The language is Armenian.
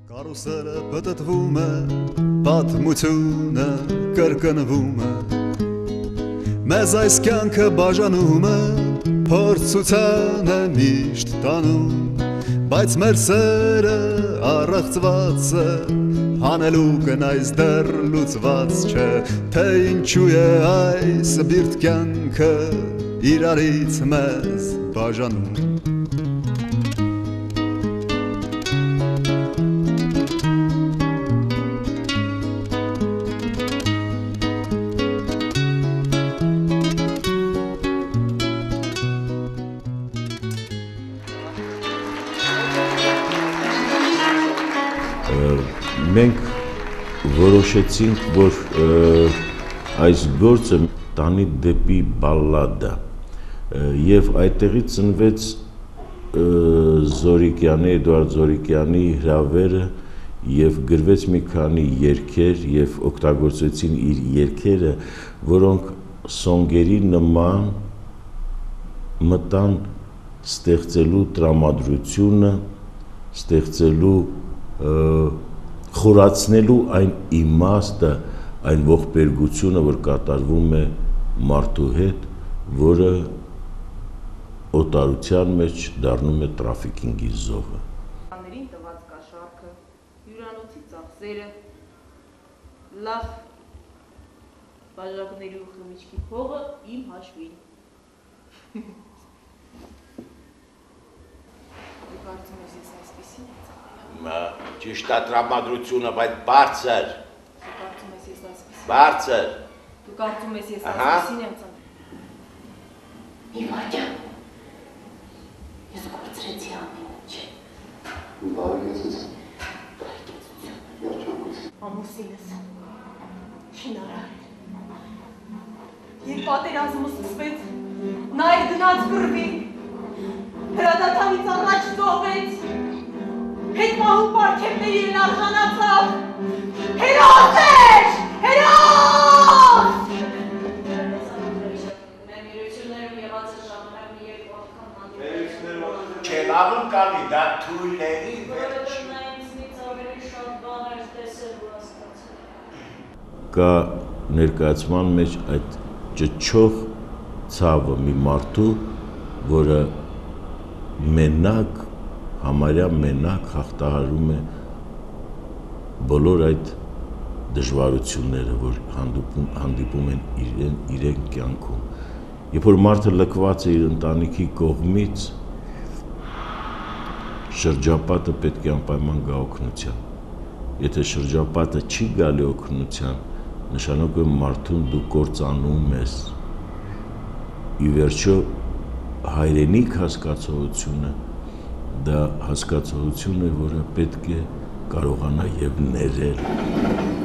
Կարուսելը պտտվում է, պատմությունը կրկնվում է, մեզ այս կյանքը բաժանում է, փորձությանը միշտ տանում, բայց մեր սերը առեղծված է, հանելուկն այս դեռ լուծված չէ, թե ինչու է այս բիրտ կյանքը իրարից մեզ բաժանում։ Մենք որոշեցինք, որ այս գործը տանի դեպի բալլադա եւ այդտեղից ծնվեց Էդուարդ Զորիկյանի հրավերը եւ գրվեց մի քանի երգեր եւ օգտագործեցին իր երգերը, որոնք սոնգերի նման մտան ստեղծելու տրամադրությունը, ստեղծելու խորացնելու այն իմաստը, այն ողբերգությունը, որ կատարվում է մարդու հետ, որը օտարության մեջ դառնում է տրաֆիկինգի զոհը։ Ներին տված կաշառքը, հյուրանոցի ծախսերը, լավ բաժակների ու խմիչքի փողը իմ հաշվին։ Դու կարծում ես ես այսպիսին եմ ծաղայում։ Ճիշտ է տրամադրությունը, բայց բարձր։ Դու կարծում ես ես այսպիսին։ Բարձր։ Դու կարծում ես ես այսպիսին եմ ծաղայում։ Մի վարյան, ես կորցրեցի ամեն ինչ։ Ամուսինս, շինարար էր։ Երբ պատերազմը սկսվեց, նա էր գնաց կռվի, հրադադանից առաջ զոհվեց, հետ մահու պարգևներին արժանացավ, հերոս էր, հերոս! Չելալում կանի, դա թույլերի վերջ։ Կա ներկայացման մեջ այդ ճչող ցավը մի մարդու, որը մենակ, համարյա մենակ հաղթահարում է բոլոր այդ դժվարությունները, որ հանդիպում են իրեն կյանքում։ Երբ որ մարդը լքված է իր ընտանիքի կողմից, շրջապատը պետք է անպայման գա օգնության։ Եթե շրջապատը չի գալի օգնության, նշանակում է մարդուն դու կործանում ես։ Ի վերջո հայրենիք հասկացողությունը դա հասկացողություն է, որը պետք է կարողանա եւ ներել։